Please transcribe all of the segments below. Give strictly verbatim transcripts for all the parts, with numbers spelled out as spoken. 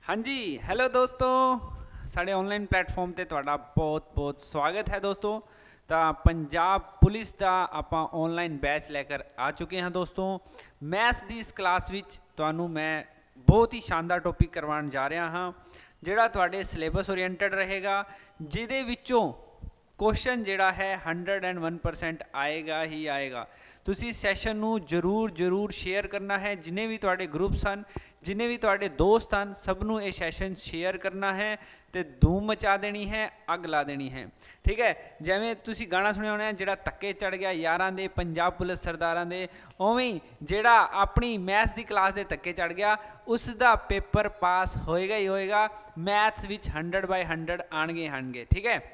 हाँ जी, हेलो दोस्तों, साढ़े ऑनलाइन प्लेटफॉर्म ते तुहाडा बहुत बहुत स्वागत है दोस्तों। तो पंजाब पुलिस का आपां ऑनलाइन बैच लैकर आ चुके हैं दोस्तों। मैथ्स दी इस क्लास विच तुहानू मैं बहुत ही शानदार टॉपिक करवाने जा रहा हाँ, जिहड़ा तुहाडे सिलेबस ओरिएंटेड रहेगा, जिहदे विचों क्वेश्चन जिहड़ा है हंड्रड एंड वन परसेंट आएगा ही आएगा। तुसी सैशन नू जरूर जरूर शेयर करना है, जिन्हें भी तुहाडे ग्रुप सन, जिन्हें भी तुहाडे दोस्त हैं, सब नू ये सैशन शेयर करना है तो धूम मचा देनी है, अग ला देनी है। ठीक है, जिवें तुसी गाना सुनिया होना जिहड़ा तक्के चढ़ गया यारां दे पंजाब पुलिस सरदारां दे, उवें जिहड़ा अपनी मैथ्स की क्लास दे तक्के चढ़ गया उसका पेपर पास होएगा ही होएगा। मैथ्स विच हंड्रड बाय हंड्रड आणगे आणगे। ठीक है,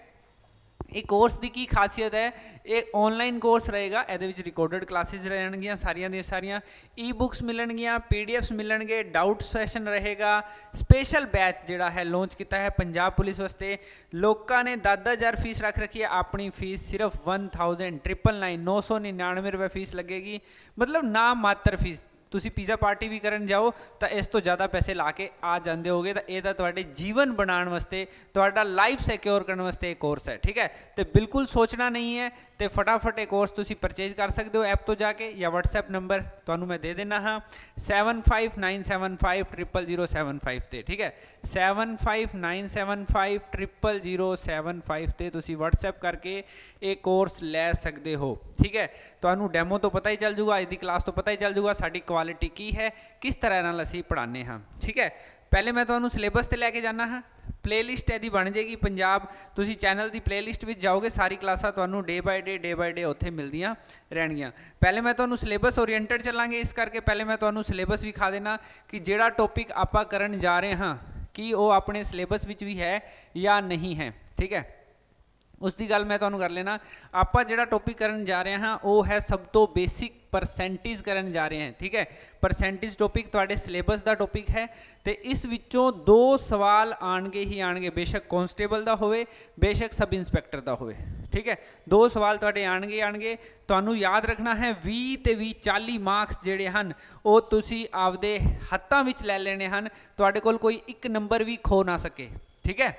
ਇਹ कोर्स की की खासियत है, ये ऑनलाइन कोर्स रहेगा, ये रिकॉर्डेड क्लासेस रहनगियां सारियां दी सारियां, ई बुक्स मिलणगियां, पीडीएफ्स मिलणगे, डाउट सैशन रहेगा। स्पेशल बैच जिहड़ा है लॉन्च किया है पंजाब पुलिस वास्ते। लोगों ने दस दस हज़ार फीस रख रखी है, अपनी फीस सिर्फ वन थाउजेंड ट्रिपल नाइन नौ सौ निन्यानवे रुपये फीस लगेगी, मतलब ना मात्र फीस। तुसी पिज़्ज़ा पार्टी भी करन जाओ तो इस तो ज़्यादा पैसे ला के आ जाते होगे, तो यह तुहाडे जीवन बनाने वास्ते, तुहाडा लाइफ सिक्योर करने वास्ते एक कोर्स है। ठीक है, तो बिल्कुल सोचना नहीं है, तो फटाफट एक कोर्स तुसी परचेज कर सकते हो ऐप तो जाके, या व्हाट्सएप नंबर तुहानू मैं दे देना हाँ seven five nine seven five triple zero seven five ते। ठीक है, seven five nine seven five triple zero seven five ते तुसी व्हाट्सएप करके एक कोर्स ले सकते हो। ठीक है, तुहानू डैमो तो पता ही चल जूगा, इस क्लास तो पता ही चल जूगा साडी क्वालिटी की है, किस तरह नाल असीं पढ़ाने हाँ। ठीक है, पहले मैं तुहानू सिलेबस ते लैके जाना हाँ। प्लेलिस्ट यदि बन जाएगी पंजाब, तुसी चैनल की प्लेलिस्ट में जाओगे, सारी क्लासां तुहानू day by day day by day उत्थे मिलदियां रहणगियां। पहले मैं तुहानू सिलेबस ओरिएंटेड चलांगे, इस करके पहले मैं तुहानू सिलेबस विखा देना कि जिहड़ा टॉपिक आपां करन जा रहे हाँ कि वो अपने सिलेबस विच भी है या नहीं है। ठीक है, उसकी गल मैं तुहानू कर लेना। आपां जिहड़ा टॉपिक करन जा रहे हैं वो है सब तो बेसिक परसेंटेज करन जा रहे हैं। ठीक है, परसेंटेज टॉपिक तुहाडे सिलेबस का टॉपिक है, तो इस विचों दो सवाल आणगे ही आणगे, बेशक कांस्टेबल का होवे बेशक सब इंस्पैक्टर का होवे। ठीक है, दो सवाल तुहाडे आणगे आणगे। तुहानू याद रखना है भी ते भी चाली मार्क्स जिहड़े हन वो तुसी आपदे हत्थां विच लै लेने हन, तुहाडे कोल कोई एक नंबर भी खो ना सके। ठीक है,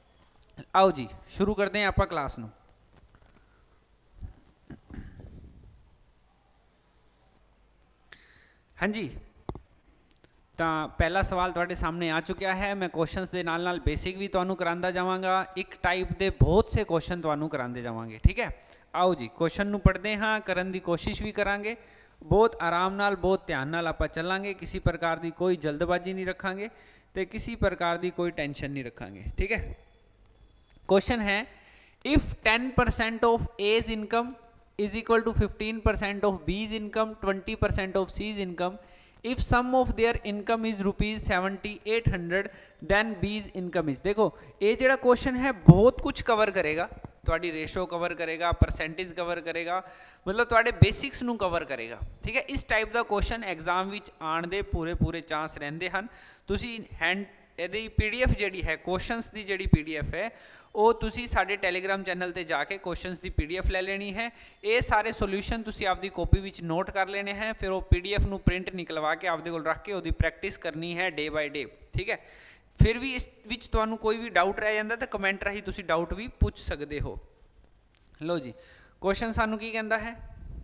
आओ जी शुरू करते हैं आप क्लास नू। हाँ जी, तो पहला सवाल तुहाडे सामने आ चुका है। मैं क्वेश्चंस दे नाल नाल बेसिक भी तुहानू करांदा जावांगा, एक टाइप दे बहुत से क्वेश्चन तुहानू करांदे जावांगे। ठीक है, आओ जी क्वेश्चन नू पढ़ते हाँ, करन दी कोशिश भी करांगे, बहुत आराम नाल बहुत ध्यान नाल आपां चलांगे, किसी प्रकार की कोई जल्दबाजी नहीं रखांगे तो किसी प्रकार की कोई टेंशन नहीं रखांगे। ठीक है, क्वेश्चन है if ten percent of A's income is equal to fifteen percent of B's income, twenty percent of C's income, if sum of their income is rupees seventy eight hundred then B's income is. देखो ये जो question है बहुत कुछ cover करेगा, थोड़ी ratio cover करेगा, percentage cover करेगा, मतलब थोड़े बेसिक्स नू कवर करेगा। ठीक है, इस टाइप का क्वेश्चन एग्जाम विच आने दे पूरे पूरे चांस रहंदे हन। तुसी हैंड यदि पीडीएफ जी है क्वेश्चंस की जी पीडीएफ है वो तुसी साडे टैलीग्राम चैनल ते जाके क्वेश्चंस की पीडीएफ ले लेनी है। ये सारे सोल्यूशन तुसी आपदी कॉपी विच नोट कर लेने हैं, फिर वो पीडीएफ नू प्रिंट निकलवा के आपदे कोल रख के उसकी प्रैक्टिस करनी है डे बाय डे। ठीक है, फिर भी इस विच तुहानू कोई भी डाउट रह जाता तो कमेंट राही तुसी डाउट भी पूछ सकते हो। लो जी क्वेश्चन सानू की कहता है,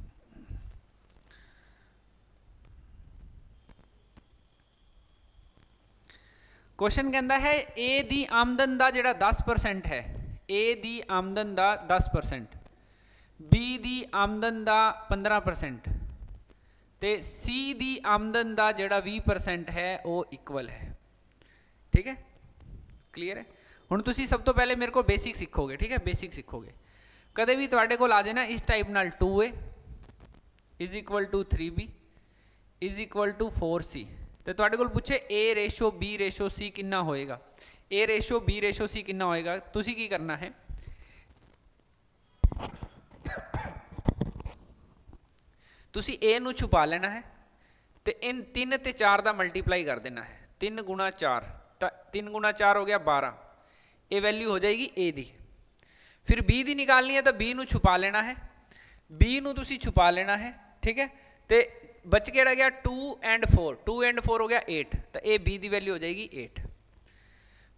क्वेश्चन कहता है ए दी आमदन का जिहड़ा दस परसेंट है, ए दी आमदन का दस परसेंट, बी दी आमदन का पंद्रह परसेंट ते सी दी आमदन का जिहड़ा बीस परसेंट है वो इक्वल है। ठीक है, क्लीयर है। हुण तुसी सब तो पहले मेरे को बेसिक सीखोगे। ठीक है, बेसिक सीखोगे, कदे भी तुहाडे कोल आ जाए ना इस टाइप नाल two A is equal to three B is equal to four C, तो तुहाडे कोल पूछे A ratio B ratio C कितना होएगा, A ratio B ratio C कितना होएगा, तुसी की करना है तुसी ए नू छुपा लेना है, तो इन तीन ते चार का मल्टीप्लाई कर देना है, तीन गुणा चार, तो तीन गुणा चार हो गया बारह, ये वैल्यू हो जाएगी ए दी। फिर बी दी निकालनी है तो बी नू छुपा लेना है, बी नू तुसी छुपा लेना है। ठीक है, तो बच के रह गया two and four, two and four हो गया एट, तो ए बी दी वैल्यू हो जाएगी एट।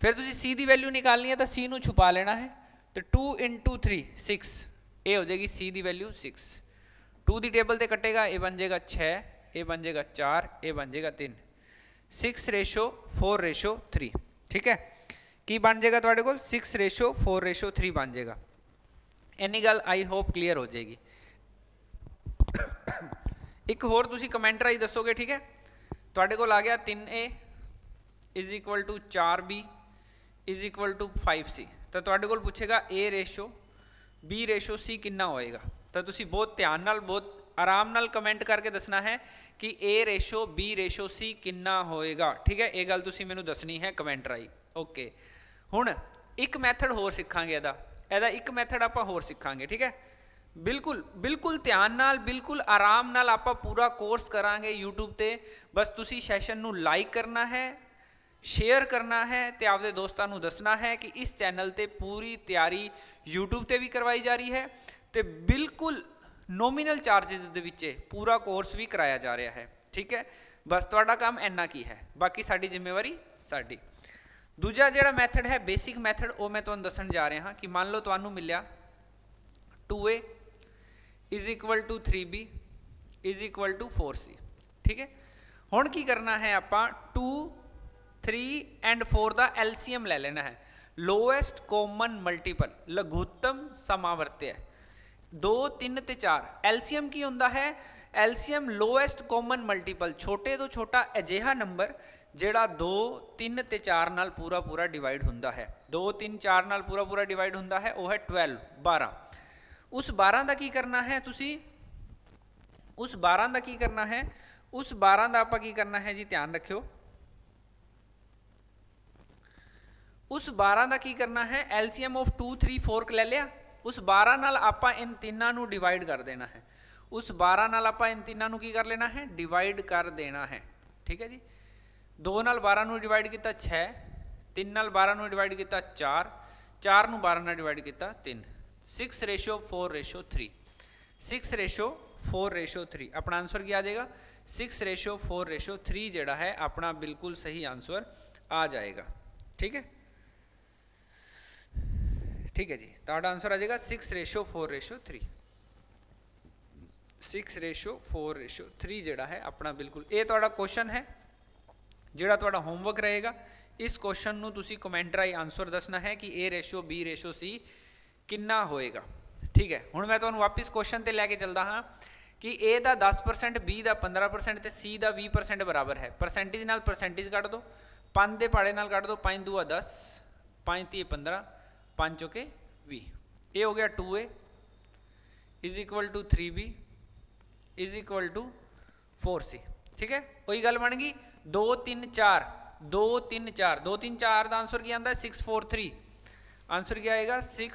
फिर तुसी सी की वैल्यू निकालनी है तो सी नू छुपा लेना है, तो टू इंटू थ्री सिक्स, ये हो जाएगी सी की वैल्यू सिक्स। टू की टेबल से कटेगा, ये बन जाएगा छः, ये बन जाएगा चार, ये बन जाएगा तीन, six ratio four ratio three. ठीक है, की बन जाएगा तुहाडे कोल six ratio four ratio three बन जाएगा। इन्नी गल आई होप क्लीयर हो जाएगी। एक होर तुसी कमेंट राही दसोगे। ठीक है, तुहाडे कोल आ गया तीन ए इज इक्वल टू चार B is equal to five C, तो तुहाडे कोल पूछेगा A ratio B ratio C कितना होएगा। तो तुसी बहुत ध्यान नाल बहुत आराम नाल कमेंट करके दसना है कि A ratio B ratio C कितना होएगा। ठीक है, ये गल तुसी मैनू दसनी है कमेंट राही। ओके, हुण एक मैथड होर सीखांगे, इहदा इहदा एक मैथड आपां होर सीखांगे। ठीक है, बिल्कुल बिल्कुल ध्यान नाल बिल्कुल आराम नाल आपां पूरा कोर्स करांगे यूट्यूब ते। बस तुसी सैशन नू लाइक करना है, शेयर करना है, ते आपदे दोस्तां नू दसना है कि इस चैनल ते पूरी तैयारी यूट्यूब ते भी करवाई जा रही है, ते बिल्कुल नोमीनल चार्जिज दे विच पूरा कोर्स भी कराया जा रहा है। ठीक है, बस तुहाडा काम इन्ना की है, बाकी साडी जिम्मेवारी साडी। दूजा जिहड़ा मैथड है बेसिक मैथड, वो मैं तुहानूं दस्सण जा रहा हाँ कि मान लो तुहानूं मिलिया two A is equal to three B is equal to four C. ठीक है, हुण की करना है, आपां टू थ्री एंड फोर का एलसीएम ले लेना है, लोएस्ट कॉमन मल्टीपल, लघुत्तम समावर्त्य। दो तीन ते चार एलसीएम की होंदा है, एलसीएम लोएस्ट कॉमन मल्टीपल, छोटे तो छोटा अजिहा नंबर जिहड़ा दो तीन ते चार नाल पूरा पूरा डिवाइड हुंदा है। दो तीन चार नाल पूरा पूरा डिवाइड हुंदा है, वो है ट्वेल्व बारह। उस बारह का की करना है तुसी, उस बारह का की करना है, उस बारह का आपां की करना है जी, ध्यान रखियो। उस बारह का की करना है, LCM of two three four ले लिया, उस बारह नाल आपां इन तीनों नू डिवाइड कर देना है। उस बारह नाल आपां इन तीनों नू की कर लेना है, डिवाइड कर देना है। ठीक है जी, दो नाल बारह नू डिवाइड किया छः, तीन नाल बारह नू डिवाइड किया चार, चार नू बारह नाल डिवाइड किया तीन, six ratio four ratio three, six ratio four ratio three अपना आंसर क्या आ जाएगा, six ratio four ratio three जोड़ा है अपना बिल्कुल सही आंसर आ जाएगा। ठीक है, ठीक है जी, तो आंसर आ जाएगा six ratio four ratio three, six ratio four ratio three जोड़ा है अपना बिल्कुल। ये तो क्वेश्चन है जोड़ा तो होमवर्क रहेगा। इस क्वेश्चन नू तुसी कमेंट राही आंसर दसना है कि A ratio B ratio C कितना होएगा। ठीक है, हुण मैं तुहानूं वापस क्वेश्चन ते लैके चलदा हाँ कि ए दा दस परसेंट, बी दा पंद्रह परसेंट ते सी दा बीस परसेंट बराबर है। परसेंटेज नाल परसेंटेज कट दो, पाँच दे पाड़े नाल कट दो, पाँच दूआ दस, पाँच तीह पंद्रह, पाँच चौके भी। ये हो गया two A is equal to three B is equal to four C. ठीक है, वही गल बन गई। दो तीन चार, दो तीन चार, दो तीन चार का आंसर क्या आता है, सिक्स फोर थ्री। आंसर क्या आएगा, सिक्स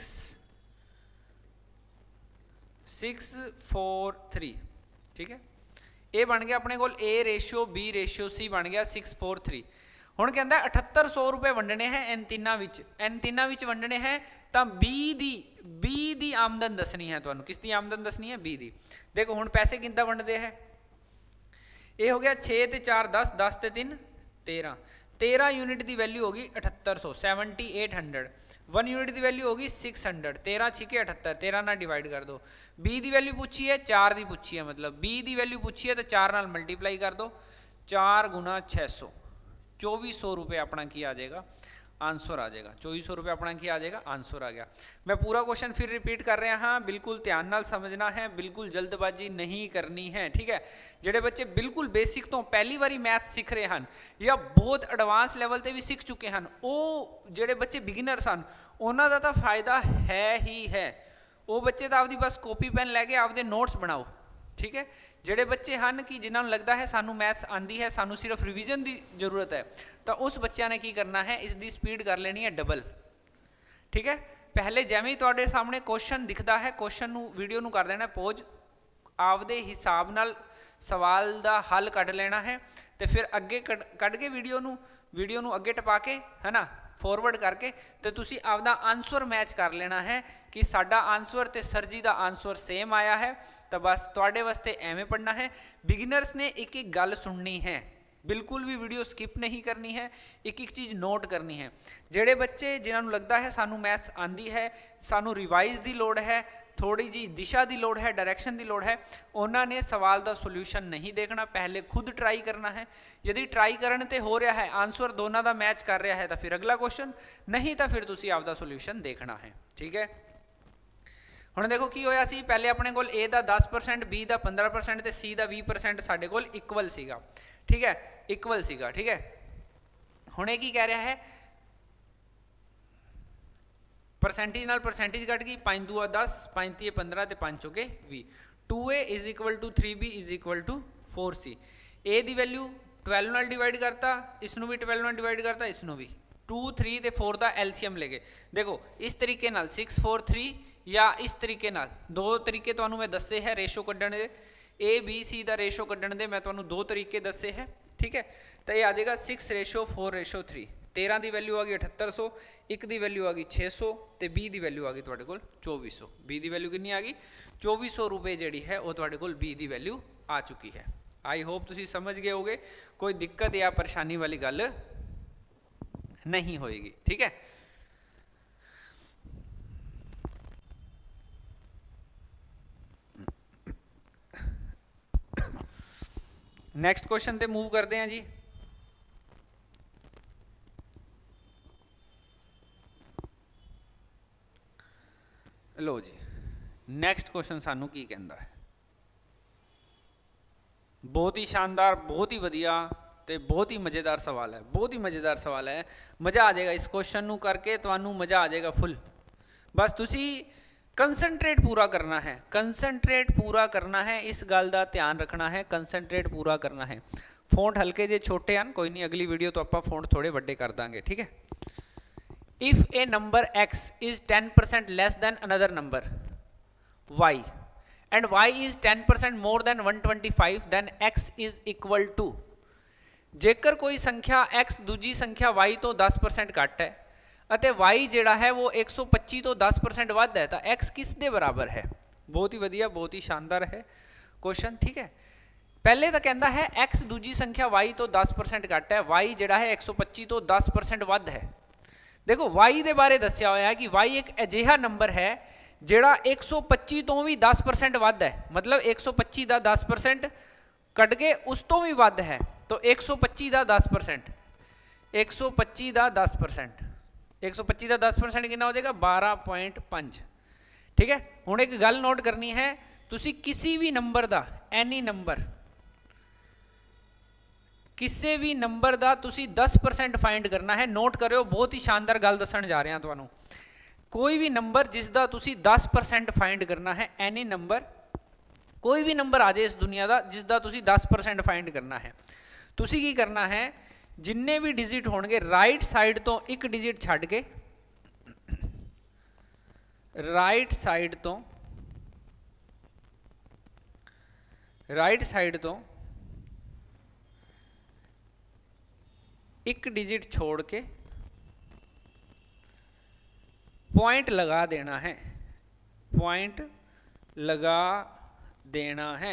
सिक्स फोर थ्री। ठीक है, ये बन गया अपने को A ratio B ratio C बन गया सिक्स फोर थ्री। हुण कहता अठहत्तर सौ रुपए वंडने हैं इन तीनों विच, इन तीनों विच वंडने हैं तो बी दी बी दी आमदन दसनी है। तुहानूं किसकी आमदन दसनी है, बी दी। देखो हुण पैसे किद्दां वंडदे है, ये हो गया छे ते चार दस, दस ते तीन तेरह, तेरह यूनिट की वैल्यू होगी अठहत्तर सौ seventy eight hundred. One unit की वैल्यू होगी सिक्स हंड्रड, तेरह छिके अठहत्तर, तेरह ना डिवाइड कर दो। बी की वैल्यू पूछी है, चार की पूछी है, मतलब बी की वैल्यू पूछी है तो चार नाल मल्टीप्लाई कर दो, चार गुना छः सौ, चौबीस सौ रुपये अपना की आ जाएगा, आंसर आ जाएगा। चौबीस सौ रुपये अपना की आ जाएगा, आंसर आ गया। मैं पूरा क्वेश्चन फिर रिपीट कर रहा हाँ, बिल्कुल ध्यान नाल समझना है, बिल्कुल जल्दबाजी नहीं करनी है। ठीक है, जेडे बच्चे बिल्कुल बेसिक तो पहली बारी मैथ सीख रहे हैं या बहुत एडवांस लैवल ते भी सीख चुके हैं, वो जेडे बच्चे बिगिनर सन उन्हों का तो फायदा है ही है। वो बच्चे तो आपकी बस कॉपी पेन लैके आपके नोट्स बनाओ। ठीक है, जेडे बच्चे हैं कि जिन्होंने लगता है सानू मैथ्स आंदी है, सानू सिर्फ रिवीजन की जरूरत है, तो उस बच्चों ने की करना है, इसकी स्पीड कर लेनी है डबल। ठीक है, पहले जैमें ही तुहाडे सामने क्वेश्चन दिखता है, क्वेश्चन नू वीडियो नू कर देना पोज, आपदे हिसाब नाल सवाल का हल कढ़ लेना है, तो फिर अगे कढ़ के वीडियो नू वीडियो नू अगे टपा के है ना फॉरवर्ड करके तो तुसी आपदा आंसर मैच कर लेना है कि साडा आंसर ते सर जी का आंसर सेम आया है। तो बस तुहाडे वास्ते एवें पढ़ना है। बिगिनर्स ने एक एक गल सुननी है, बिल्कुल भी वीडियो स्किप नहीं करनी है, एक एक चीज़ नोट करनी है। ਜਿਹੜੇ ਬੱਚੇ ਜਿਨ੍ਹਾਂ ਨੂੰ लगता है सानू मैथ्स आंदी है, सानू रिवाइज की लोड़ है, थोड़ी जी दिशा की लोड़ है, डायरैक्शन की लोड़ है, उन्होंने सवाल का सोल्यूशन नहीं देखना, पहले खुद ट्राई करना है। यदि ट्राई करने ते हो रहा है, आंसर दोनों का मैच कर रहा है, तो फिर अगला क्वेश्चन, नहीं तो फिर तुसी आपका सोल्यूशन देखना है। ठीक है, हुण देखो की होया सी, पहले अपने कोल ए का दस परसेंट, बी का पंद्रह परसेंट तो सी का भी परसेंट साडे कोल इक्वल सीगा। ठीक है, इक्वल सीगा। ठीक है, हुण ये की कह रहा है, परसेंटेज नाल परसेंटेज कट गई, पाँच दूआ दस, पाँच तीए पंद्रह, तो पाँच चौके भी। Two A is equal to three B is equal to four C. A की वैल्यू ट्वेल्व नाल डिवाइड करता, इसनों भी ट्वेल्व नाल डिवाइड करता, इसनों भी। टू थ्री तो फोर का एलसीएम ले गए। देखो इस तरीके नाल सिक्स फोर थ्री, या इस तरीके नाल, दो तरीके तुहानू मैं दसे है ratio कड्ढण they, A B C का रेशो कड्ढण दे मैं तुहानू दो तरीके दसे है। ठीक है, तो ये आ जाएगा six ratio four ratio three. तेरह की वैल्यू आ गई अठहत्तर सौ, एक की वैल्यू आ गई छे सौ, तो बी की वैल्यू आ गई तुहाडे कोल चौबी सौ। बी की वैल्यू कितनी आ गई? चौबी सौ रुपये जी है वो तुहाडे कोल बी की वैल्यू आ चुकी है। आई होप तुसीं समझ गए होगे, कोई दिक्कत या परेशानी वाली गल नहीं होएगी। ठीक है, नैक्सट क्वेश्चन पे मूव करते हैं जी। लो जी, नैक्सट क्वेश्चन सानू की कहता है, बहुत ही शानदार, बहुत ही वधिया ते बहुत ही मज़ेदार सवाल है। बहुत ही मज़ेदार सवाल है, मज़ा आ जाएगा इस क्वेश्चन नू करके, तुहानू मज़ा आ जाएगा फुल। बस तुसी कंसनट्रेट पूरा करना है, कंसनट्रेट पूरा करना है, इस गल का ध्यान रखना है, कंसनट्रेट पूरा करना है। फोंट हल्के जे छोटे हैं, कोई नहीं, अगली वीडियो तो आप फोंट थोड़े वड्डे कर देंगे। ठीक है, if a number x is ten percent less than another number y and y is ten percent more than one twenty five, then x is equal to. जेकर कोई संख्या x दूजी संख्या y तो दस परसेंट घट है अते y जिहड़ा है वो एक सौ पच्ची तो दस परसेंट वध है, तो x किस दे बराबर है? बहुत ही वधिया, बहुत ही शानदार है क्वेश्चन। ठीक है, पहले तो कहता है x दूजी संख्या y तो दस परसेंट घट है, y जिहड़ा है एक सौ पच्ची तो दस परसेंट वध है। देखो y दे बारे दस्या होया है कि y एक अजिहा नंबर है जिहड़ा एक सौ पच्ची तो भी दस परसेंट वध है, मतलब एक सौ पच्ची का दस परसेंट कट के उस तो भी वध है, तो एक सौ पच्ची का दस परसेंट, एक सौ पच्ची का दस परसेंट, एक सौ पच्ची का दस परसेंट कितना हो जाएगा? बारह पॉइंट पाँच। ठीक है, हुण एक गल नोट करनी है, तुसी किसी भी नंबर का, एनी नंबर, किसी भी नंबर का तुसी दस परसेंट फाइंड करना है। नोट करो, बहुत ही शानदार गल दसन जा रहे हैं तुहानू। कोई भी नंबर जिसका तुसी दस परसेंट फाइंड करना है, एनी नंबर, कोई भी नंबर आ जाए इस दुनिया का जिसका तुसी दस परसेंट फाइंड करना है, तुसी की करना है, जिन्ने भी डिजिट होणगे राइट साइड तो एक डिजिट छड्ड के, राइट साइड तो राइट साइड तो एक डिजिट छोड़ के पॉइंट लगा देना है, पॉइंट लगा देना है,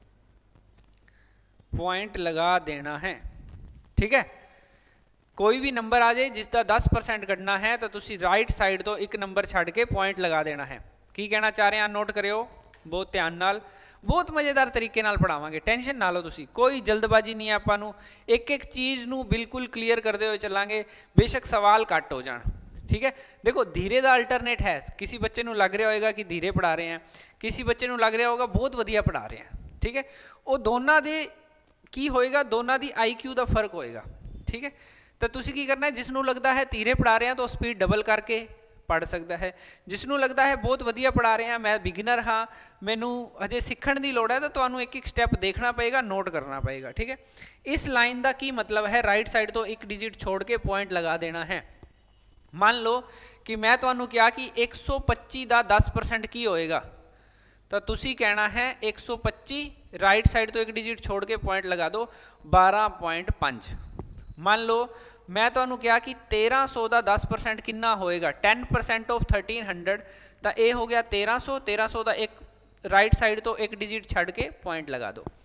पॉइंट लगा देना है। ठीक है, कोई भी नंबर आ जाए जिसका दस परसेंट कटना है तो तुसी राइट साइड तो एक नंबर छड़ के पॉइंट लगा देना है। की कहना चाह रहे हैं नोट करियो बहुत ध्यान नाल, बहुत मज़ेदार तरीके नाल पढ़ावांगे, टेंशन ना लो तुसी, कोई जल्दबाजी नहीं है, आपां नूं एक एक चीज़ नूं बिल्कुल क्लीयर करते हुए चलांगे, बेशक सवाल घट हो जाण। ठीक है, देखो धीरे का अल्टरनेट है, किसी बच्चे नूं लग रहा होएगा कि धीरे पढ़ा रहे हैं, किसी बच्चे नूं लग रहा होगा बहुत वधिया पढ़ा रहे हैं। ठीक है, वो दोनों दे की होएगा, दोनों दी आई क्यू का फर्क होएगा। ठीक है, तो तुसी की करना है, जिसनों लगता है धीरे पढ़ा रहे हैं तो स्पीड डबल करके पढ़ सकता है, जिसनों लगता है बहुत वधिया पढ़ा रहे हैं, मैं बिगिनर हाँ, मैनू अजे सीखण की लोड़ है, तो तुहानू एक एक स्टैप देखना पएगा, नोट करना पएगा। ठीक है, इस लाइन का की मतलब है राइट साइड तो एक डिजिट छोड़ के पॉइंट लगा देना है। मान लो कि मैं तुहानू क्या कि एक सौ पच्ची का दस परसेंट की होएगा, तो तुसी कहना है एक सौ पच्ची राइट साइड तो एक डिजिट छोड़ के पॉइंट लगा दो बारह पॉइंट पाँच। मान लो मैं तुहानू क्या कि तेरह सौ का दस परसेंट कितना होएगा, ten percent of thirteen hundred, तो ये हो गया तेरह सौ, तेरह सौ का एक राइट साइड तो एक डिजिट छड़ के पॉइंट लगा दो।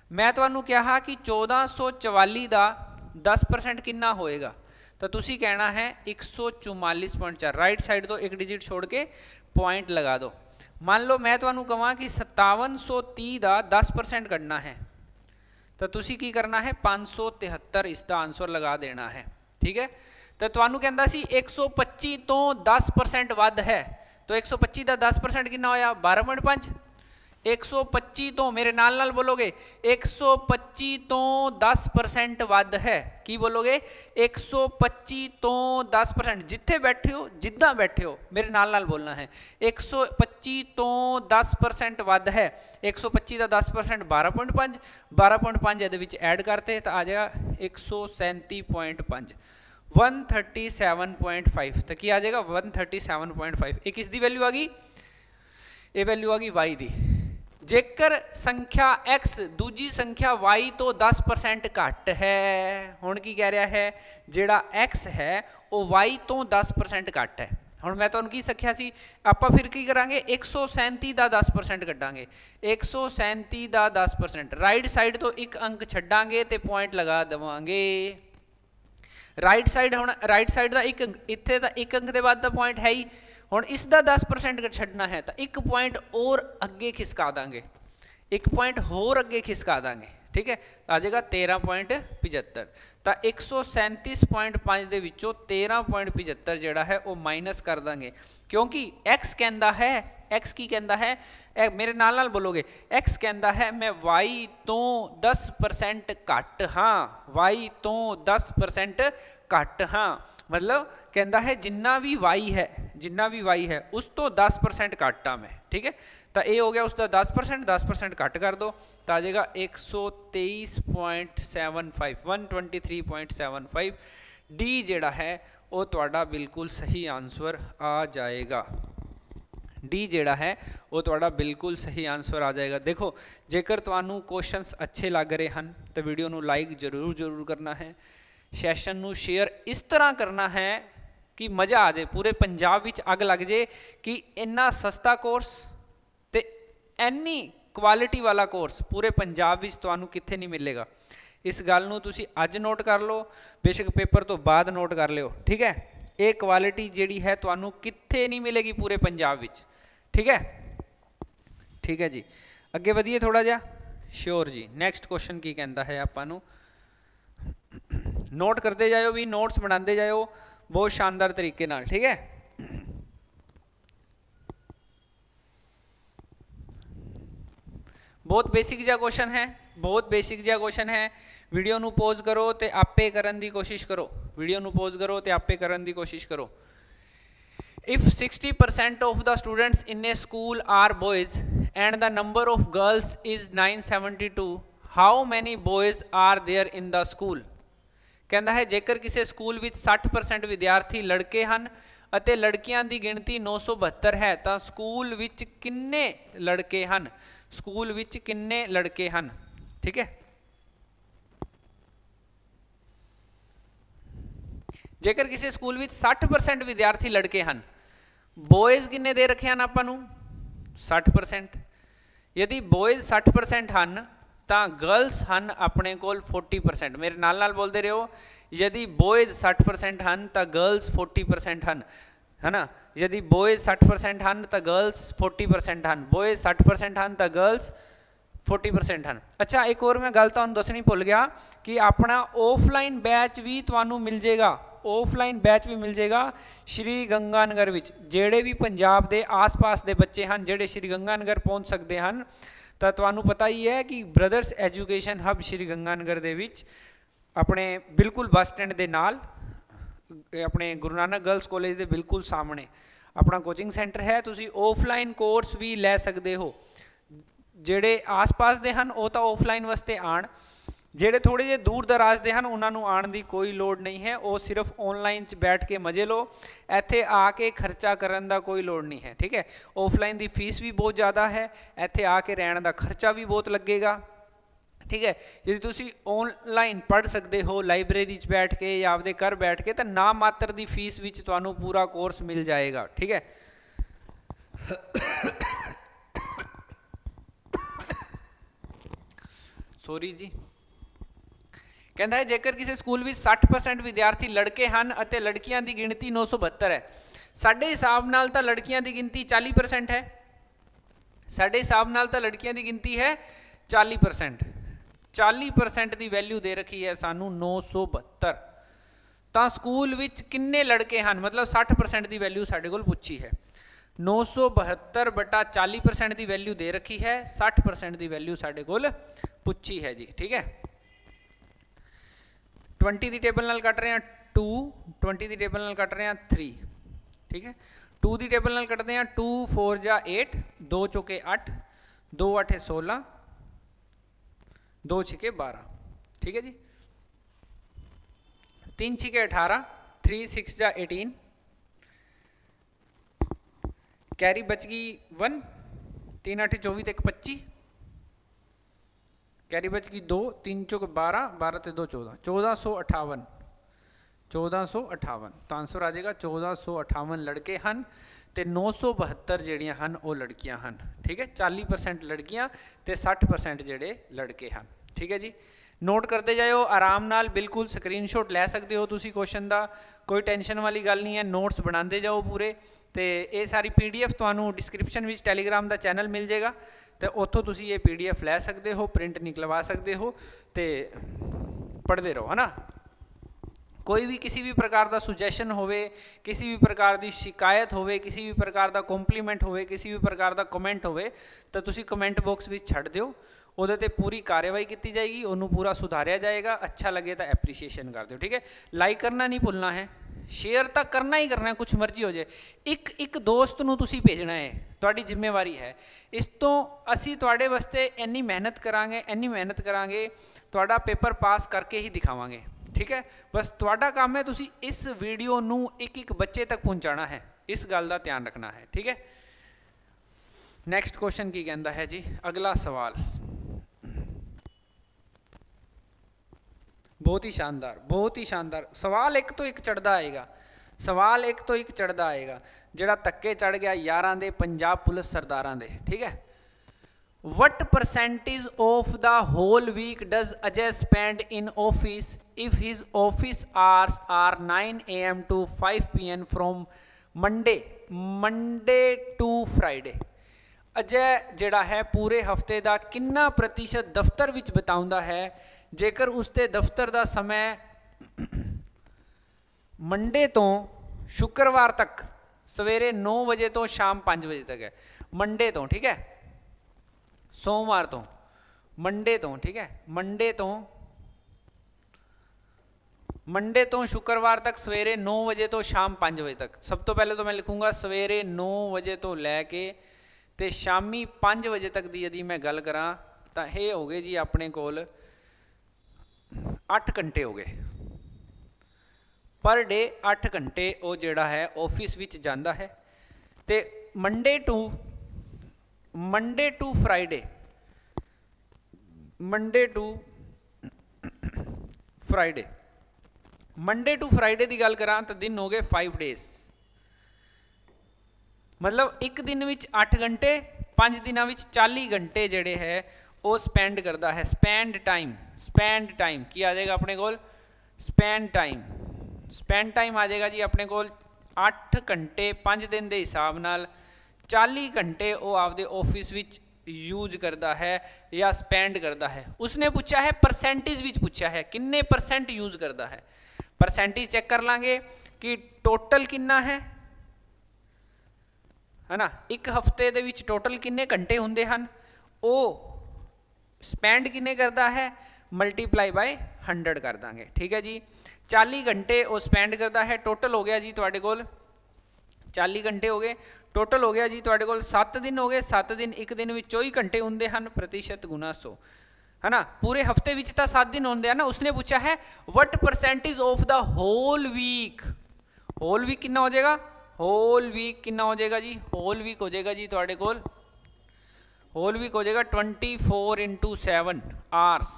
मैं तुहानू कहा कि चौदह सौ चवाली का दस परसेंट कितना होएगा, तो तुसी कहना है एक सौ चौवालीस पॉइंट चार। राइट साइड तो एक डिजिट छोड़ के पॉइंट लगा दो। मान लो मैं तुहानू कहां कि सत्तावन सौ तीह का दस परसेंट कढ़ना है, तो तुसी की करना है पाँच सौ तिहत्तर इसका आंसर लगा देना है। ठीक है, तो तुहानू कहंदा सी एक सौ पच्ची तो दस परसेंट वध है, तो एक सौ पच्ची का दस परसेंट कितना होया बारह पॉइंट पाँच। एक सौ पच्ची तो मेरे नाल नाल बोलोगे एक सौ पच्ची तो दस परसेंट वध है, की बोलोगे एक सौ पच्ची तो दस परसेंट। जिथे बैठे हो जिदा बैठे हो मेरे नाल नाल बोलना है। एक सौ पच्ची तो दस परसेंट वध है, एक सौ पच्ची का दस परसेंट बारह पॉइंट पाँच, बारह पॉइंट पाँच ये ऐड करते तो आ जाएगा एक सौ सैंती पॉइंट पाँच, one thirty seven point five. तो की आ जाएगा one thirty seven point five. एक किसकी वैल्यू आ गई, ये वैल्यू आ गई वाई की। जेकर संख्या x दूजी संख्या y तो दस परसेंट घट है, हुण की कह रहा है जिहड़ा x है वो y तो दस परसेंट घट है। हुण मैं तुहानूं की सख्या सी, आपां फिर की करांगे एक सौ सैंती का दस परसेंट कड्डांगे, एक सौ सैंती का दस परसेंट। राइट साइड तो एक अंक छड्डांगे ते पॉइंट लगा देवांगे। राइट साइड हुण राइट साइड का एक अंक, इत्थे तां एक अंक के बाद दा पॉइंट है ही, हुण इसका दस परसेंट छड्डना है तो एक पॉइंट और अगे खिसका देंगे, एक पॉइंट होर अगे खिसका देंगे। ठीक है, आ जाएगा तेरह पॉइंट पचहत्तर। तो एक सौ सैंतीस पॉइंट पाँच के विचों तेरह पॉइंट पचहत्तर जोड़ा है वो माइनस कर देंगे, क्योंकि x कहता है x की कहता है ए, मेरे नाल नाल बोलोगे x कहता है मैं y तो दस परसेंट घट हाँ, y तो दस परसेंट घट हाँ, मतलब कहता है जिन्ना भी y है जिन्ना भी y है उस तो दस परसेंट घट हाँ मैं। ठीक है, तो ये हो गया उसका दस परसेंट, दस परसेंट घट कर दो तो आ जाएगा एक सौ तेईस point seven five, one twenty three point seven five. D जिहड़ा है वो तुहाडा बिल्कुल सही आंसर आ जाएगा। डी जिहड़ा है वो तुहाडा बिल्कुल सही आंसर आ जाएगा। देखो जेकर तुहानू क्वेश्चंस अच्छे लग रहे हैं तो वीडियो नू लाइक जरूर जरूर करना है, सैशन नू शेयर इस तरह करना है कि मज़ा आ जाए, पूरे पंजाब विच अग लग जाए कि इन्ना सस्ता कोर्स ते इन्नी क्वालिटी वाला कोर्स पूरे पंजाब विच तुहानू कित्थे नहीं मिलेगा। इस गल नू तुसी अज नोट कर लो, बेशक पेपर तो बाद नोट कर लियो। ठीक है, ये क्वालिटी जिहड़ी है तुहानू कित्थे नहीं मिलेगी पूरे पंजाब विच। ठीक है, ठीक है जी, अगे वधिए थोड़ा जिहा। श्योर जी, नैक्सट क्वेश्चन की कहता है आपां नू, नोट करते जाओ भी, नोट्स बनाते जाओ बहुत शानदार तरीके नाल। ठीक है, बहुत बेसिक जिहा क्वेश्चन है, बहुत बेसिक जिहा क्वेश्चन है। वीडियो नू पॉज करो तो आपे करन दी कोशिश करो, वीडियो नू पॉज करो तो आपे करन दी कोशिश करो। If sixty percent of the students in a school are boys and the number of girls is nine seventy two, how many boys are there in the school. कहता है जेकर किसी स्कूल विच साठ परसेंट विद्यार्थी लड़के हैं अते लड़कियां की गिनती नौ सौ बहत्तर है तो स्कूल विच किन्ने लड़के हैं, स्कूल विच किन्ने लड़के हैं। ठीक है, जेकर किसी स्कूल विच साठ परसेंट विद्यार्थी लड़के हैं, बॉयज किन्ने दे रखे हैं आपां नूं साठ परसेंट। यदि बॉयज साठ परसेंट हैं तो गर्ल्स हैं अपने कोल फोर्टी परसेंट। मेरे नाल नाल बोलते रहो, यदि बॉयज साठ परसेंट हैं तो गर्ल्स फोर्टी परसेंट हैं, है ना। यदि बॉयज साठ परसेंट हैं तो गर्ल्स फोर्टी परसेंट हैं, बॉयज साठ परसेंट हैं तो गर्ल्स फोर्टी परसेंट हैं। अच्छा, एक और मैं गल तुहानूं दसनी भुल गया कि अपना ऑफलाइन बैच भी तुहानूं मिल जाएगा, ऑफलाइन बैच भी मिल जाएगा श्री गंगानगर विच। जेड़े भी पंजाब के आस पास के बच्चे हैं जेड़े श्री गंगानगर पहुँच सकते हैं, तो तुहानूं पता ही है कि brothers education hub Shri Ganganagar दे विच अपने बिल्कुल बस स्टैंड के नाल अपने गुरु नानक गर्ल्स कॉलेज के बिल्कुल सामने अपना कोचिंग सेंटर है। तुसी ऑफलाइन कोर्स भी लै सकते हो। जेड़े आस पास दे हन वो तो ऑफलाइन वास्ते आण, जेड़े थोड़े जे दूर दराज दे हन उन्होंने आने की कोई लोड़ नहीं है, वो सिर्फ ऑनलाइन च बैठ के मजे लो, इत्थे आके खर्चा करन दा कोई लोड़ नहीं है। ठीक है, ऑफलाइन की फीस भी बहुत ज़्यादा है, इत्थे आके रहने का खर्चा भी बहुत लगेगा। ठीक है, यदि तुसी ऑनलाइन पढ़ सकते हो लाइब्रेरी च बैठ के या आपदे घर बैठ के, तो ना मात्र की फीस विच तुहानूं पूरा कोर्स मिल जाएगा। ठीक है, ਸੋਰੀ ਜੀ। ਕਹਿੰਦਾ ਹੈ ਜੇਕਰ ਕਿਸੇ ਸਕੂਲ ਵਿੱਚ ਸੱਠ ਪਰਸੈਂਟ ਵਿਦਿਆਰਥੀ ਲੜਕੇ ਹਨ ਅਤੇ ਲੜਕੀਆਂ ਦੀ ਗਿਣਤੀ ਨੌ ਸੌ ਬਹੱਤਰ ਹੈ, ਸਾਡੇ ਹਿਸਾਬ ਨਾਲ ਤਾਂ ਲੜਕੀਆਂ ਦੀ ਗਿਣਤੀ ਚਾਲੀ ਪਰਸੈਂਟ ਹੈ। ਸਾਡੇ ਹਿਸਾਬ ਨਾਲ ਤਾਂ ਲੜਕੀਆਂ ਦੀ ਗਿਣਤੀ ਹੈ ਚਾਲੀ ਪਰਸੈਂਟ। ਚਾਲੀ ਪਰਸੈਂਟ ਦੀ ਵੈਲਿਊ ਦੇ ਰੱਖੀ ਹੈ ਸਾਨੂੰ ਨੌ ਸੌ ਬਹੱਤਰ। ਤਾਂ ਸਕੂਲ ਵਿੱਚ ਕਿੰਨੇ ਲੜਕੇ ਹਨ, ਮਤਲਬ ਸੱਠ ਪਰਸੈਂਟ ਦੀ ਵੈਲਿਊ ਸਾਡੇ ਕੋਲ ਪੁੱਛੀ ਹੈ। नौ सौ बहत्तर बटा चाली परसेंट की वैल्यू दे रखी है, साठ परसेंट की वैल्यू साढ़े कोल पुछी है जी। ठीक है, ट्वेंटी की टेबल नाल कट रहे हैं टू, ट्वेंटी की टेबल नाल कट रहे हैं थ्री। ठीक है, टू की टेबल नाल कटते हैं टू फोर जा एट, दो चौके अठ, दो अठे सोलह, दो छिके बारह। ठीक है जी, तीन छिके अठारह, थ्री सिक्स जा एटीन, कैरी बच गई वन, तीन अठे चौबी तो एक पच्ची, कैरी बच गई दो, तीन चौक बारह, बारह तो दो चौदह, चौदह सौ अठावन, चौदह सौ अठावन। तो आंसर आ जाएगा चौदह सौ अठावन लड़के हैं तो नौ सौ बहत्तर जड़ियाँ हैं वो लड़कियाँ हैं। ठीक है, चाली परसेंट लड़कियाँ तो सठ परसेंट जड़े लड़के हैं। ठीक है जी, नोट करते जाओ आराम नाल, बिल्कुल स्क्रीनशॉट लै सकते हो तुसी क्वेश्चन का, कोई टेंशन वाली गल नहीं है। नोट्स बनाते जाओ पूरे, तो ये सारी पी डी एफ तुहानू डिस्क्रिप्शन में टैलीग्राम का चैनल मिल जाएगा, तो उत्थों तुसी ये पी डी एफ लै सकते हो, प्रिंट निकलवा सकते हो, तो पढ़ते रहो है ना। कोई भी किसी भी प्रकार का सुजैशन होवे, किसी भी प्रकार की शिकायत होवे, किसी भी प्रकार का कॉम्पलीमेंट होवे, किसी भी प्रकार का कमेंट होवे, तो तुसी कमेंट बॉक्स में छड्ड दिओ, उहदे ते पूरी कार्रवाई की जाएगी, उन्होंने पूरा सुधारिया जाएगा। अच्छा लगे तो एप्रीशिएशन कर दो। ठीक है, लाइक करना नहीं भुलना है, शेयर तो करना ही करना है, कुछ मर्जी हो जाए। एक एक दोस्त नूं तुसी भेजना है, तुहाडी जिम्मेवारी है। इस तो असी तुहाडे वास्ते इन्नी मेहनत करांगे, इन्नी मेहनत करांगे, तुहाडा पेपर पास करके ही दिखावांगे। ठीक है, बस तुहाडा काम है तुसी इस वीडियो नूं एक एक बच्चे तक पहुँचाना है, इस गल का ध्यान रखना है। ठीक है, नैक्सट क्वेश्चन की कहता है जी, अगला सवाल बहुत ही शानदार, बहुत ही शानदार सवाल, एक तो एक चढ़ता आएगा, सवाल एक तो एक चढ़ता आएगा, जिहड़ा धक्के चढ़ गया यारां दे पंजाब पुलिस सरदारां दे। ठीक है, what percentage of the whole week does Ajay spend in office if his office hours are nine A M to five P M from Monday Monday to Friday. Ajay जिहड़ा है पूरे हफ्ते का कितना प्रतिशत दफ्तर विच बिताउंदा है जेकर उसके दफ्तर का समय मंडे तो शुक्रवार तक सवेरे नौ बजे तो शाम पाँच बजे तक है। मंडे तो, ठीक है, सोमवार तो, मंडे तो, ठीक है, मंडे तो मंडे तो शुक्रवार तक सवेरे नौ बजे तो शाम पाँच बजे तक। सब तो पहले तो मैं लिखूँगा सवेरे नौ बजे तो लैके ते शामी पाँच बजे तक दी यदि मैं गल करा तो ये हो गए जी अपने कोल अठ घंटे हो गए पर डे, अठ घंटे वो जिहड़ा है ऑफिस विच जांदा है। ते Monday to Monday to Friday Monday to Friday Monday to Friday की गल करा तो दिन हो गए फाइव डेज, मतलब एक दिन विच अठ घंटे, पाँच दिनों विच चाली घंटे जिहड़े है वो स्पेंड करता है। स्पेंड टाइम, स्पेंड टाइम की आ जाएगा अपने कोल, स्पेंड टाइम स्पेंड टाइम आ जाएगा जी अपने कोल अठ घंटे पाँच दिन के हिसाब नाल चाली घंटे वो आपदे ऑफिस विच यूज करता है या स्पेंड करता है। उसने पूछा है परसेंटेज विच पूछा है किन्ने परसेंट यूज करता है। परसेंटेज चेक कर लांगे कि टोटल कितना है है ना, एक हफ्ते दे विच टोटल किन्ने घंटे हुंदे हन, वो स्पेंड किन्ने करता है मल्टीप्लाई बाय हंड्रड कर देंगे। ठीक है जी, चाली घंटे वो स्पेंड करता है, टोटल हो गया जी तुहाडे कोल चाली घंटे हो गए, टोटल हो गया जी तुहाडे कोल सत्त दिन हो गए। सत्त दिन एक दिन में चौबी घंटे हुंदे हन, प्रतिशत गुना सौ है ना, पूरे हफ्ते विच तां सात दिन होंदे हैं ना। उसने पूछा है what percentage of the whole week, whole week कितना हो जाएगा, होल वीक कितना हो जाएगा जी, होल वीक हो जाएगा जी तुहाडे कोल, होल वीक हो जाएगा twenty four into seven hours.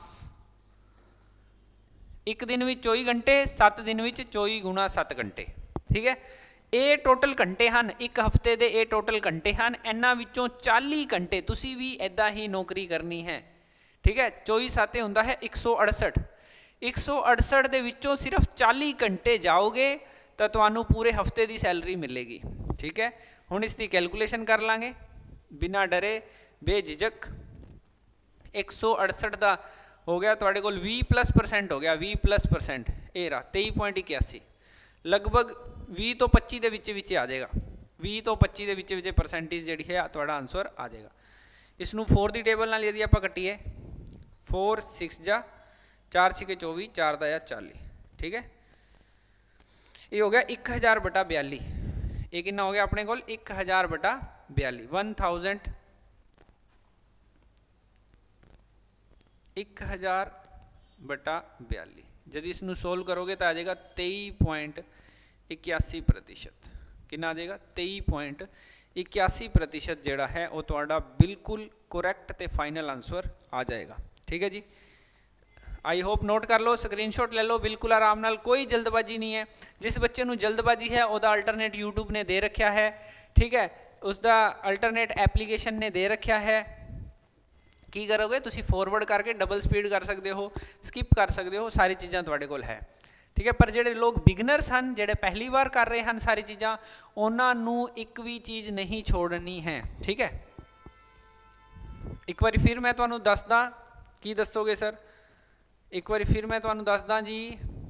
एक दिन में चौबी घंटे, सत्त दिन में चौबी गुणा सत्त घंटे। ठीक है, ये टोटल घंटे हैं एक हफ्ते के, ये टोटल घंटे हैं, इन्हां विचों चाली घंटे तुसी भी इदां ही नौकरी करनी है। ठीक है। चौबीस साते हुंदा है एक सौ अड़सठ, एक सौ अड़सठ दे विचों सिर्फ चालीस घंटे जाओगे तो तुहानू पूरे हफ्ते की सैलरी मिलेगी। ठीक है, हुण इसकी कैलकुलेशन कर लांगे बिना डरे बेझिझक। एक सौ अड़सठ का हो गया तुहाडे कोल बीस प्लस परसेंट हो गया, बीस प्लस परसेंट ये रहा तेईस पॉइंट इक्यासी, लगभग बीस तो पच्चीस के विच विच आ जाएगा, बीस तो पच्चीस के विच विच परसेंटेज जिहड़ी है तुहाडा आंसर आ जाएगा। इसनू फोर की टेबल नाल यदि आपां कट्टीए, फोर सिक्स जा चार छिके चौबीस, चार दा या चाली, ठीक है, ये हो गया एक हज़ार बटा बयाली। ये कितना हो गया अपने कोल एक हज़ार बटा बयाली, वन थाउजेंड एक हज़ार बटा बयाली। यदि इसनू सोल्व करोगे तो आ जाएगा तेईस पॉइंट इक्यासी प्रतिशत। कितना आ जाएगा तेईस पॉइंट इक्यासी प्रतिशत जोड़ा है वो तुहाडा बिल्कुल करैक्ट ते फाइनल आंसर आ जाएगा। ठीक है जी, आई होप नोट कर लो, स्क्रीनशॉट ले लो, बिल्कुल आराम नाल, कोई जल्दबाजी नहीं है। जिस बच्चे नू जल्दबाजी है उसका अल्टरनेट यूट्यूब ने दे रखा है, ठीक है, उसका अल्टरनेट एप्लीकेशन ने दे रखा है। की करोगे तुसी फॉरवर्ड करके डबल स्पीड कर सकते हो, स्किप कर सकते हो, सारी चीज़ां तुहाडे कोल है। ठीक है, पर जिहड़े लोग बिगनर्स हैं, जिहड़े पहली बार कर रहे हैं सारी चीज़ां, उन्हां नू एक भी चीज़ नहीं छोड़नी है। ठीक है, एक बार फिर मैं तुहानू दसदा, की दसोगे सर, एक बार फिर मैं तुहानू दसदा जी,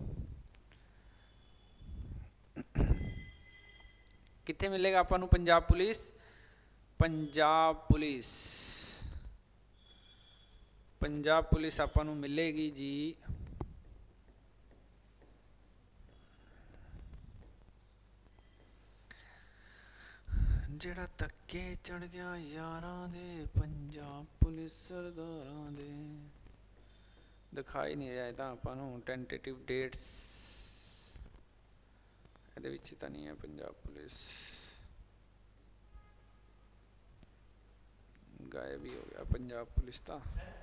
कित्थे मिलेगा आपां नू Punjab police, Punjab police, Punjab police आपां नू मिलेगी जी जेड़ा धक्के चढ़ गया यारां दे, पंजाब पुलिस सरदारां दे। दिखाई नहीं रहा था आपां नू टेंटेटिव डेट्स, इहदे विच तां नहीं है पंजाब पुलिस, गायब ही हो गया पंजाब पुलिस ता।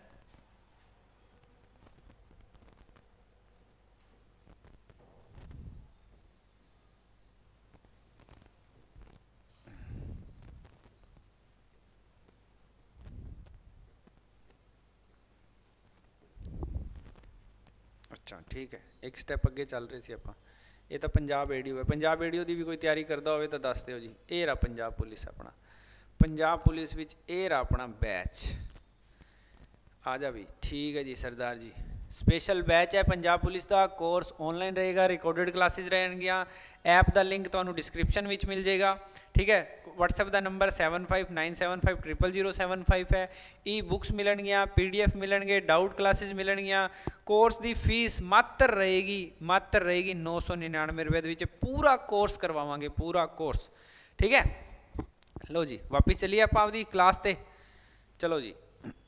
अच्छा ठीक है, एक स्टैप अगे चल रहे सी आपां। ये तो पंजाब एडियो है, पंजाब एडियो की भी कोई तैयारी करता हो तो दस दो जी। ये रहा पंजाब पुलिस अपना, पंजाब पुलिस विच ये रहा अपना बैच, आ जा भी। ठीक है जी सरदार जी, स्पेशल बैच है पंजाब पुलिस का, कोर्स ऑनलाइन रहेगा, रिकॉर्डेड क्लासेस रहेंगियां, ऐप का लिंक तो डिस्क्रिप्शन में मिल जाएगा। ठीक है, व्हाट्सएप का number seven five nine seven five triple zero seven five है। ई बुक्स मिलणगियां, पी डी एफ मिलणगे, डाउट क्लासेस मिलणगियां। कोर्स की फीस मात्र रहेगी, मात्र रहेगी नौ सौ निन्यानवे रुपये के पूरा कोर्स करवावांगे, पूरा कोर्स। ठीक है, लो जी वापिस चलिए आप आपकी क्लास ते, चलो जी।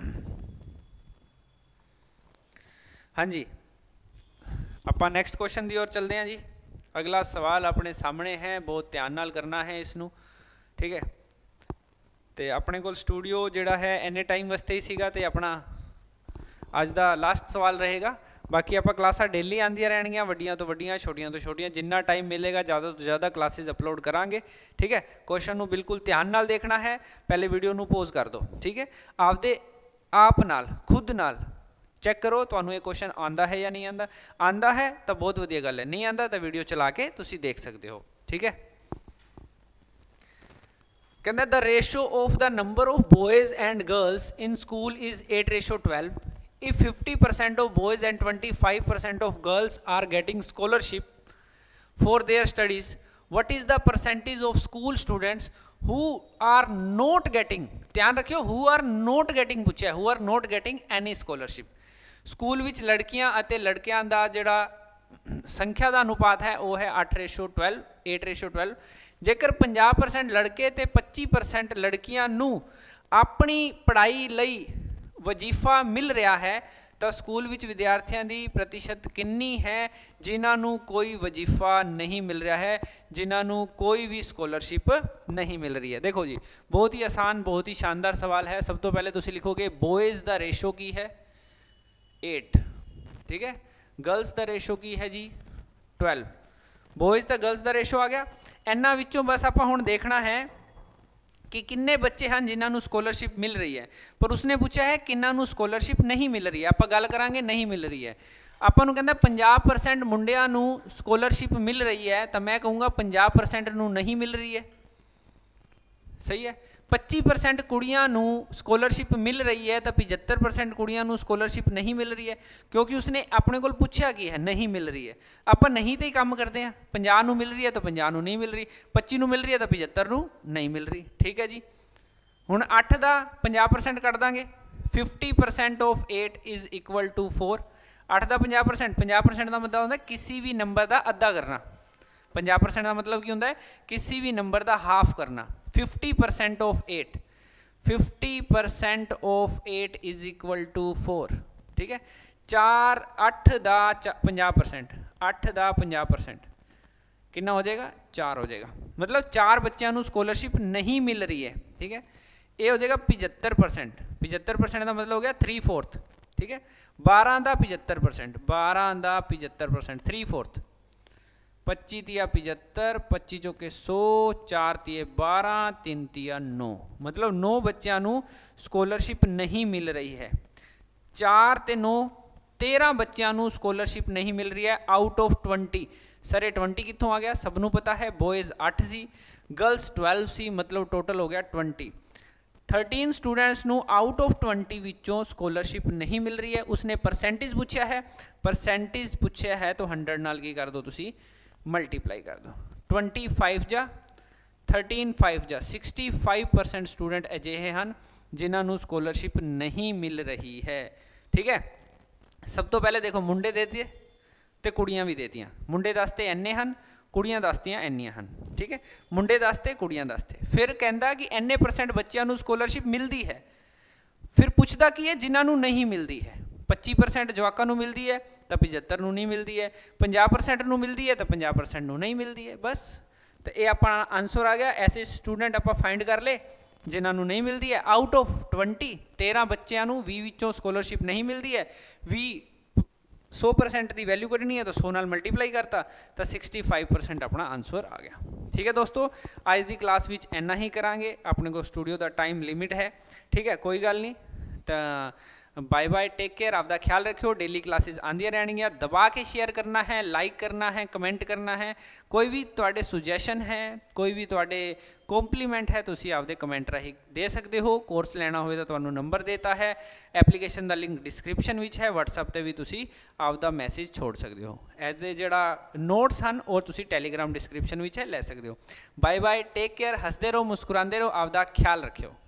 हाँ जी, आप नेक्स्ट क्वेश्चन की ओर चलते हैं जी। अगला सवाल अपने सामने है, बहुत ध्यान नाल करना है इसनू। ठीक है, तो अपने को स्टूडियो जोड़ा है इन्ने टाइम वास्ते ही सीगा, ते अपना अज का लास्ट सवाल रहेगा। बाकी आप क्लासा डेली आंदियां रहनियां, वड्डियां तो वड्डियां, छोटियां तो छोटियां, जिन्ना टाइम मिलेगा ज़्यादा तो ज़्यादा क्लासेस अपलोड करांगे। ठीक है, क्वेश्चन नू बिल्कुल ध्यान नाल देखना है, पहले वीडियो नू पॉज कर दो। ठीक है, आपदे आप नाल खुद नाल चेक करो तुहानू ये क्वेश्चन आंदा है या नहीं आंदा। आंदा है तो बहुत वधिया गल है, नहीं आंदा तो वीडियो चला के तुसी देख सकते हो। ठीक है, कहंदा the ratio of the number of boys and girls in school is eight ratio twelve. If fifty percent of boys and twenty five percent of girls are getting scholarship for their studies, what is the percentage of school students who are not getting, ध्यान रखियो who are not getting पूछा, who are not getting any scholarship। School विच लड़कियां अते लड़कियां दा जिहड़ा संख्या का अनुपात है वो है अठ ratio twelve, eight ratio twelve. जेकर पचास परसेंट लड़के ते पच्ची परसेंट लड़कियां नू अपनी पढ़ाई लई वजीफा मिल रहा है, तो स्कूल विच विद्यार्थियों की प्रतिशत किन्नी है जिन्होंने कोई वजीफा नहीं मिल रहा है, जिन्होंने कोई भी स्कॉलरशिप नहीं मिल रही है। देखो जी, बहुत ही आसान, बहुत ही शानदार सवाल है। सब तो पहले तुम लिखोगे बॉयज़ का रेशो की है एट, ठीक है, गर्ल्स का रेशो की है जी ट्वेल्व। बॉयज़ तो गर्ल्स का रेशो आ गया। इन्हां विचों बस आप हुण देखना है कि किन्ने बच्चे हैं जिन्होंने स्कॉलरशिप मिल रही है, पर उसने पूछा है किन्होंने स्कॉलरशिप नहीं मिल रही है। आप गल करांगे नहीं मिल रही है, ਆਪਾਂ ਨੂੰ ਕਹਿੰਦਾ ਪੰਜਾਹ परसेंट ਮੁੰਡਿਆਂ ਨੂੰ स्कॉलरशिप मिल रही है, तो मैं कहूँगा ਪੰਜਾਹ परसेंट ਨੂੰ नहीं मिल रही है। सही है। पच्चीस परसेंट कुड़ियां नू स्कॉलरशिप मिल रही है, तो पचहत्तर परसेंट कुड़ियां नू स्कॉलरशिप नहीं मिल रही है, क्योंकि उसने अपने को पूछा कि है नहीं मिल रही है। आप नहीं तो ही काम करते हैं, पचास नू मिल रही है तो पचास नू नहीं मिल रही, पच्चीस नू मिल रही है तो पचहत्तर नू नहीं मिल रही। ठीक है जी। हुण अठ का पचास परसेंट कट देंगे, fifty percent of eight is equal to four. अठ का पचास परसेंट, पचास परसेंट का मतलब होता है किसी भी नंबर का अद्धा करना। पचास परसेंट का मतलब की होता है किसी भी नंबर का हाफ करना। Fifty percent of eight, fifty percent of eight is equal to four. ठीक है। चार अठ का पचास परसेंट, अठ का पचास परसेंट कितना हो जाएगा, चार हो जाएगा। मतलब चार बच्चों को स्कॉलरशिप नहीं मिल रही है। ठीक है। ये हो जाएगा पचहत्तर परसेंट, पचहत्तर परसेंट का मतलब हो गया थ्री फोर्थ। ठीक है। बारह का पचहत्तर परसेंट, बारह का पचहत्तर परसेंट थ्री फोर्थ। पच्ची तिया पचहत्तर, पच्ची चौके सौ, चार तिये बारह, तीन तिया नौ। मतलब नौ बच्चों को स्कॉलरशिप नहीं मिल रही है। चार ते नौ तेरह बच्चों को स्कॉलरशिप नहीं मिल रही है आउट ऑफ ट्वेंटी। सर ये ट्वेंटी कितों आ गया, सबनों पता है बॉयज़ अठ सी, गर्ल्स ट्वेल्व सी, मतलब टोटल हो गया ट्वेंटी। थर्टीन स्टूडेंट्स नू आउट ऑफ ट्वेंटी विचों स्कॉलरशिप नहीं मिल रही है। उसने परसेंटेज पूछा है, परसेंटेज पूछा है तो हंड्रड नाल की कर दो तुसी मल्टीप्लाई कर दो। ट्वेंटी फाइव जा थर्टीन फाइव जा सिक्सटी फाइव परसेंट स्टूडेंट अजिहे हैं जिन्होंने स्कॉलरशिप नहीं मिल रही है। ठीक है। सब तो पहले देखो मुंडे दे दिए तो कुड़ियाँ भी देतियाँ। मुंडे दसते इन्ने हैं, कुड़ियाँ दसदियाँ इन्नियाँ हैं। ठीक है। मुंडे दसते कुड़ियाँ दसते, फिर कहता कि इन्ने परसेंट बच्चों को स्कॉलरशिप मिलती है। फिर पूछता कि है जिन्होंने नहीं मिलती है। पच्ची परसेंट जवाकों को मिलती है तो पचहत्तर नहीं मिलती है, पचास परसेंट मिलती है तो पचास परसेंट नहीं मिलती है। बस तो ये अपना आंसर आ गया। ऐसे स्टूडेंट आप फाइंड कर ले जिन्होंने नहीं मिलती है। आउट ऑफ ट्वेंटी तेरह बच्चों को वी विचों स्कॉलरशिप नहीं मिलती है। वी सौ परसेंट की वैल्यू करनी है तो सौ नाल मल्टीप्लाई करता तो सिक्सटी फाइव परसेंट अपना आंसर आ गया। ठीक है दोस्तों, अज की क्लास विच इन्ना ही करांगे। अपने को स्टूडियो का टाइम लिमिट है। ठीक है, कोई गल नहीं। तो बाय बाय, टेक केयर, आपका ख्याल रखियो। डेली क्लासेस आंदियां रहनियां। दबा के शेयर करना है, लाइक करना है, कमेंट करना है। कोई भी तुहाडे सुजैशन है, कोई भी तुहाडे कॉम्पलीमेंट है, तुसीं आपदे कमेंट राही दे सकते हो। कोर्स लेना होए तो तुहानूं नंबर देता है, एप्लीकेशन का लिंक डिस्क्रिप्शन विच है। वट्सएप ते भी तुसीं आपदा मैसेज छोड़ सकते हो। एज ए जिहड़ा नोट्स हैं और तुसीं टैलीग्राम डिस्क्रिप्शन विच है ले सकते हो। बाय बाय, टेक केयर, हसदे रहो, मुस्कुरांदे रहो, आपदा ख्याल रखियो।